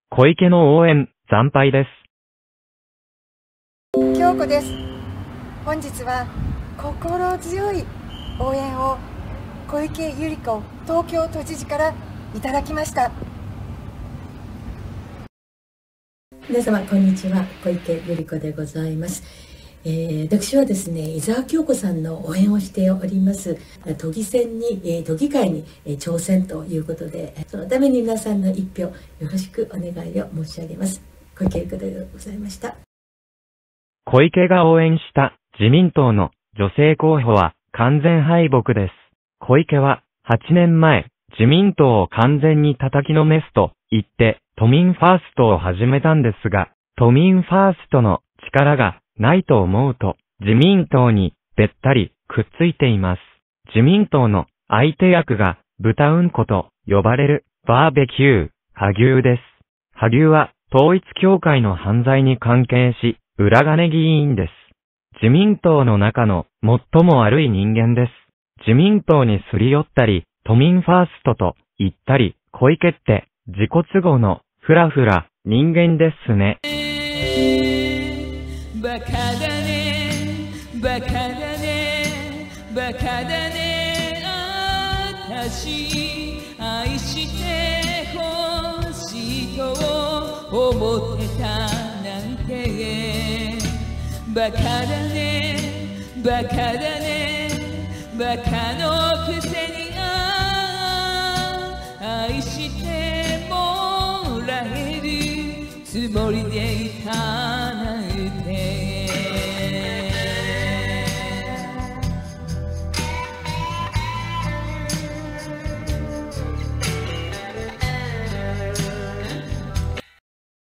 小池の応援、惨敗です。 京子です。本日は心強い応援を小池百合子東京都知事からいただきました。 皆様こんにちは、小池百合子でございます。私はですね、伊沢恭子さんの応援をしております都議選に、都議会に挑戦ということで、そのために皆さんの一票よろしくお願いを申し上げます。小池百合子でございました。 小池が応援した自民党の女性候補は完全敗北です。小池は8年前、自民党を完全に叩きのめすと言って都民ファーストを始めたんですが、都民ファーストの力がないと思うと自民党にべったりくっついています。自民党の相手役が豚うんこと呼ばれるバーベキュー、萩生です。萩生は統一教会の犯罪に関係し、裏金議員です。自民党の中の最も悪い人間です。自民党にすり寄ったり、都民ファーストと言ったり、小池って自己都合のふらふら人間ですね。 バカだね、バカだね、バカだね、あたし愛してほしいと思ってたなんて。バカだね、バカだね、バカのくせに愛してもらえるつもりでいたなんて。